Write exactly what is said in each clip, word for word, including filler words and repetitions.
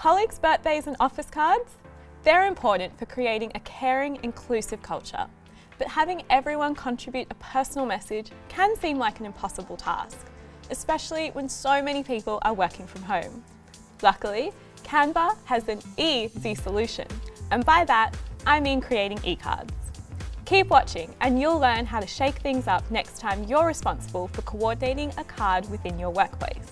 Colleagues' birthdays and office cards? They're important for creating a caring, inclusive culture. But having everyone contribute a personal message can seem like an impossible task, especially when so many people are working from home. Luckily, Canva has an easy solution, and by that, I mean creating e-cards. Keep watching and you'll learn how to shake things up next time you're responsible for coordinating a card within your workplace.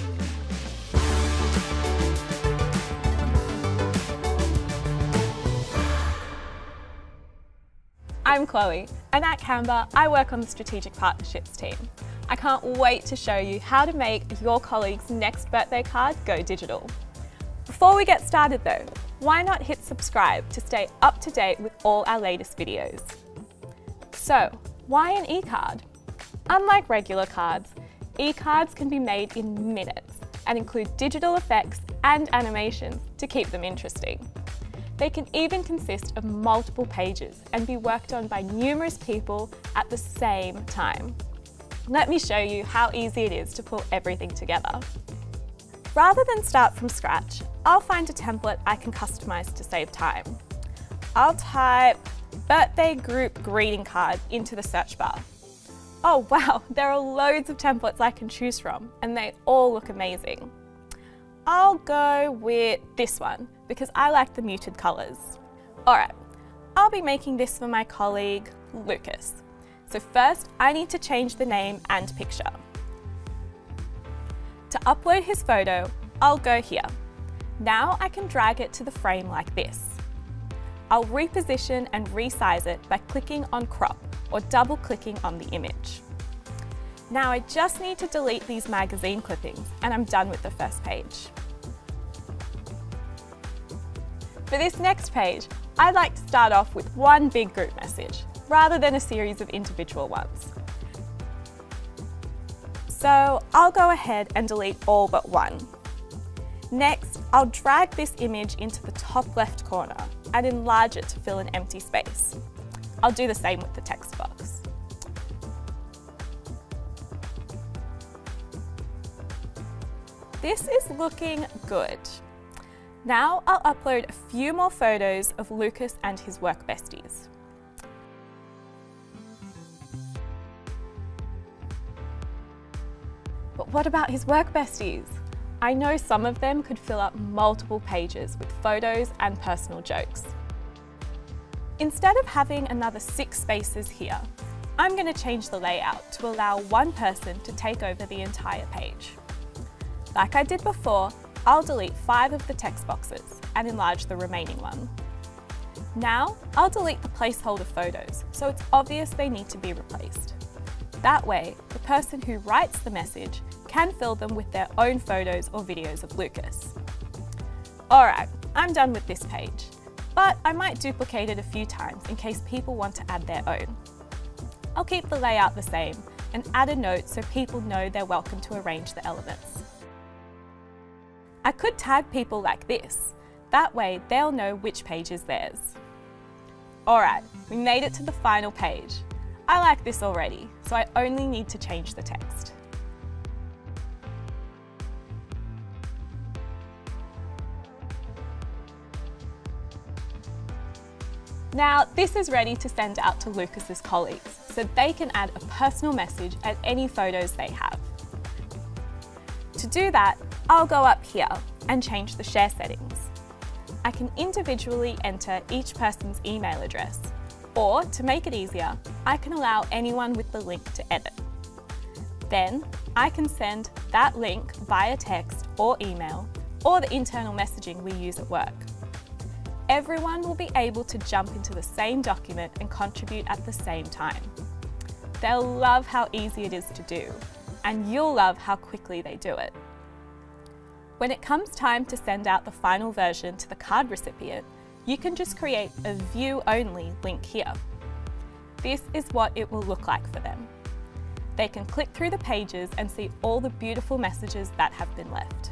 I'm Chloe, and at Canva, I work on the Strategic Partnerships team. I can't wait to show you how to make your colleague's next birthday card go digital. Before we get started though, why not hit subscribe to stay up to date with all our latest videos? So, why an e-card? Unlike regular cards, e-cards can be made in minutes and include digital effects and animations to keep them interesting. They can even consist of multiple pages and be worked on by numerous people at the same time. Let me show you how easy it is to pull everything together. Rather than start from scratch, I'll find a template I can customize to save time. I'll type birthday group greeting card into the search bar. Oh wow, there are loads of templates I can choose from and they all look amazing. I'll go with this one because I like the muted colours. Alright, I'll be making this for my colleague, Lucas. So first, I need to change the name and picture. To upload his photo, I'll go here. Now I can drag it to the frame like this. I'll reposition and resize it by clicking on crop or double clicking on the image. Now I just need to delete these magazine clippings and I'm done with the first page. For this next page, I'd like to start off with one big group message, rather than a series of individual ones. So I'll go ahead and delete all but one. Next, I'll drag this image into the top left corner and enlarge it to fill an empty space. I'll do the same with the text box. This is looking good. Now I'll upload a few more photos of Lucas and his work besties. But what about his work besties? I know some of them could fill up multiple pages with photos and personal jokes. Instead of having another six spaces here, I'm going to change the layout to allow one person to take over the entire page. Like I did before, I'll delete five of the text boxes and enlarge the remaining one. Now, I'll delete the placeholder photos, so it's obvious they need to be replaced. That way, the person who writes the message can fill them with their own photos or videos of Lucas. Alright, I'm done with this page, but I might duplicate it a few times in case people want to add their own. I'll keep the layout the same and add a note so people know they're welcome to arrange the elements. I could tag people like this. That way they'll know which page is theirs. Alright, we made it to the final page. I like this already, so I only need to change the text. Now, this is ready to send out to Lucas's colleagues, so they can add a personal message and any photos they have. To do that, I'll go up here and change the share settings. I can individually enter each person's email address, or to make it easier, I can allow anyone with the link to edit. Then, I can send that link via text or email, or the internal messaging we use at work. Everyone will be able to jump into the same document and contribute at the same time. They'll love how easy it is to do, and you'll love how quickly they do it. When it comes time to send out the final version to the card recipient, you can just create a view-only link here. This is what it will look like for them. They can click through the pages and see all the beautiful messages that have been left.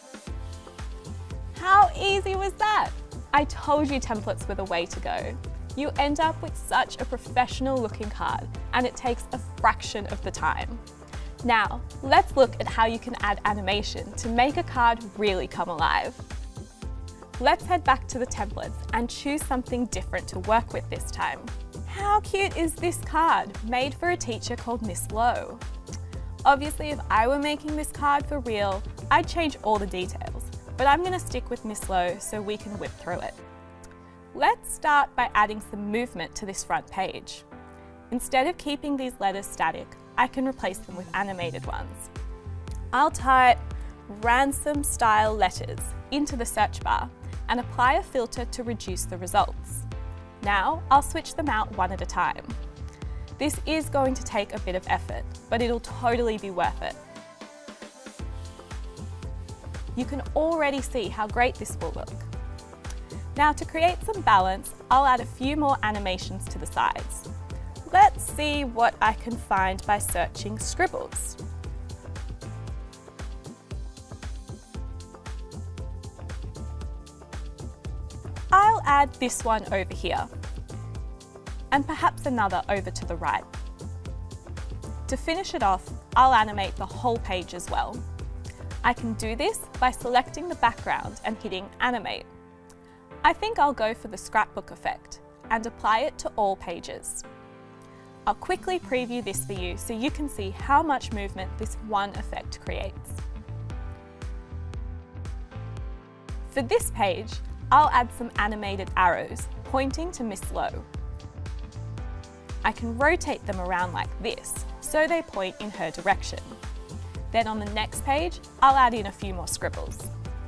How easy was that? I told you templates were the way to go. you end up with such a professional looking card, and it takes a fraction of the time. Now, let's look at how you can add animation to make a card really come alive. Let's head back to the templates and choose something different to work with this time. How cute is this card, made for a teacher called Miss Lowe? Obviously, if I were making this card for real, I'd change all the details, but I'm going to stick with Miss Lowe so we can whip through it. Let's start by adding some movement to this front page. Instead of keeping these letters static, I can replace them with animated ones. I'll type ransom style letters into the search bar and apply a filter to reduce the results. Now I'll switch them out one at a time. This is going to take a bit of effort, but it'll totally be worth it. You can already see how great this will look. Now, to create some balance, I'll add a few more animations to the sides. Let's see what I can find by searching scribbles. I'll add this one over here, and perhaps another over to the right. To finish it off, I'll animate the whole page as well. I can do this by selecting the background and hitting Animate. I think I'll go for the scrapbook effect and apply it to all pages. I'll quickly preview this for you so you can see how much movement this one effect creates. For this page, I'll add some animated arrows pointing to Miss Lowe. I can rotate them around like this so they point in her direction. Then on the next page, I'll add in a few more scribbles.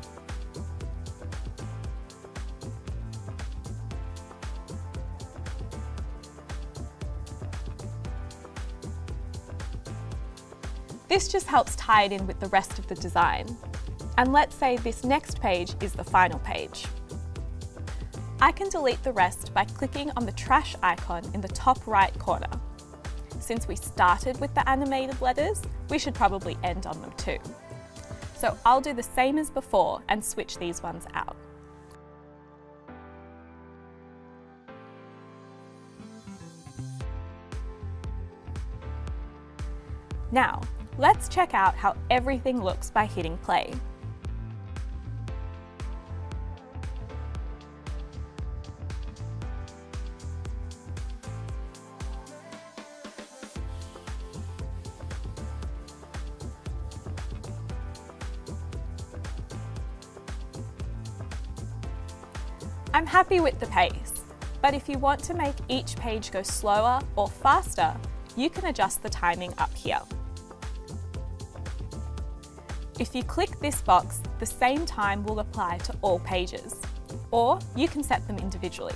This just helps tie it in with the rest of the design. And let's say this next page is the final page. I can delete the rest by clicking on the trash icon in the top right corner. Since we started with the animated letters, we should probably end on them too. So I'll do the same as before and switch these ones out. Now, let's check out how everything looks by hitting play. I'm happy with the pace, but if you want to make each page go slower or faster, you can adjust the timing up here. If you click this box, the same time will apply to all pages, or you can set them individually.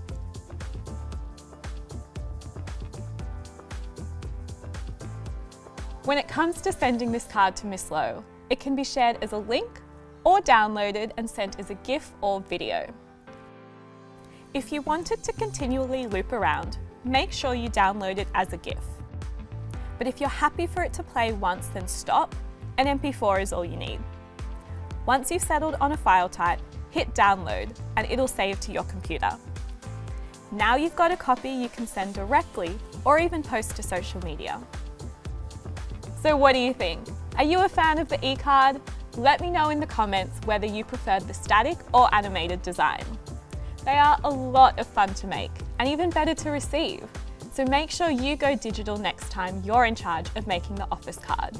When it comes to sending this card to Miss Lowe, it can be shared as a link or downloaded and sent as a GIF or video. If you want it to continually loop around, make sure you download it as a GIF. But if you're happy for it to play once then stop, an M P four is all you need. Once you've settled on a file type, hit download and it'll save to your computer. Now you've got a copy you can send directly or even post to social media. So what do you think? Are you a fan of the e-card? Let me know in the comments whether you preferred the static or animated design. They are a lot of fun to make and even better to receive. So make sure you go digital next time you're in charge of making the office card.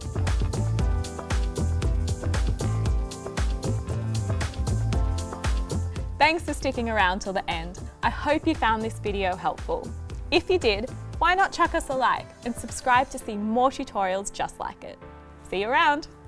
Thanks for sticking around till the end. I hope you found this video helpful. If you did, why not chuck us a like and subscribe to see more tutorials just like it. See you around!